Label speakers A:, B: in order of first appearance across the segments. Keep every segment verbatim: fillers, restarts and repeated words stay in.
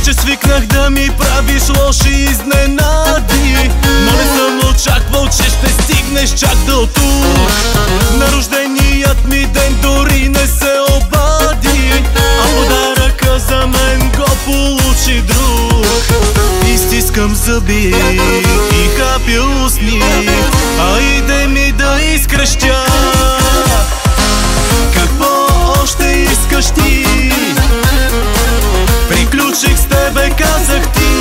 A: Вече свикнах да ми правиш лоши изненади, но не съм очаквал, че ще стигнеш чак до тук. На рожденият ми ден дори не се обади, а подаръка за мен го получи друг. Изтискам зъби и хапя устни, а иде ми да изкръщя. Какво още искаш ти? Приключих с тебе, казах ти.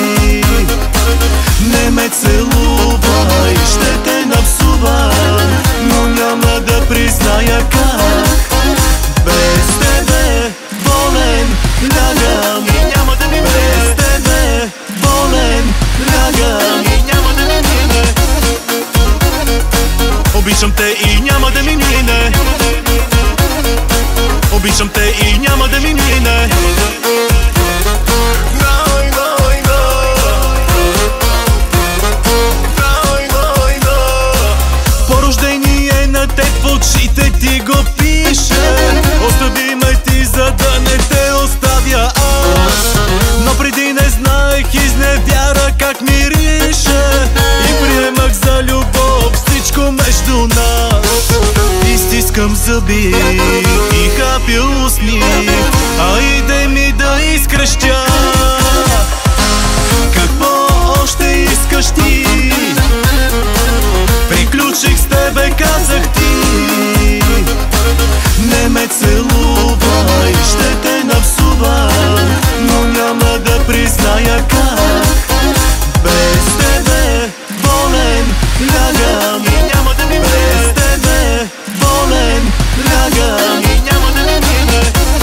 A: Не ме целувай, ще те напсувам, но няма да призная как. Без тебе болен лягам и няма да ми мине. Без тебе болен лягам и няма да ми мине. Обичам те и няма да ми мине. Обичам те и няма да ми мине. По рождение на теб в очите ти го пише. Остави ме ти, за да не те оставя аз. Но преди не знаех изневяра как мирише и приемах за любов всичко между нас. Изтискам зъби и хапя устни, а иде ми да изкръщя. Какво още искаш ти? Приключих с тебе, казах ти. Не ме целувай, ще те напсувам, но няма да призная как. Без тебе болен лягам и няма да ми мине. Без тебе болен лягам и няма да ми мине.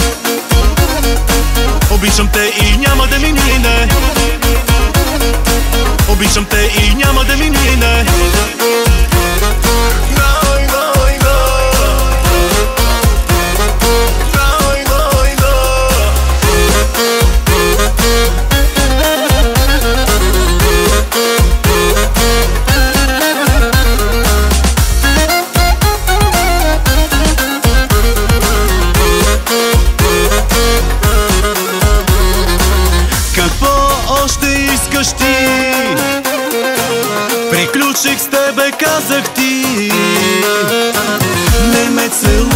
A: Обичам те и няма да ми мине. Обичам те и няма да ми мине. Още искаш ти? Приключих с тебе, казах ти. Не ме целувай.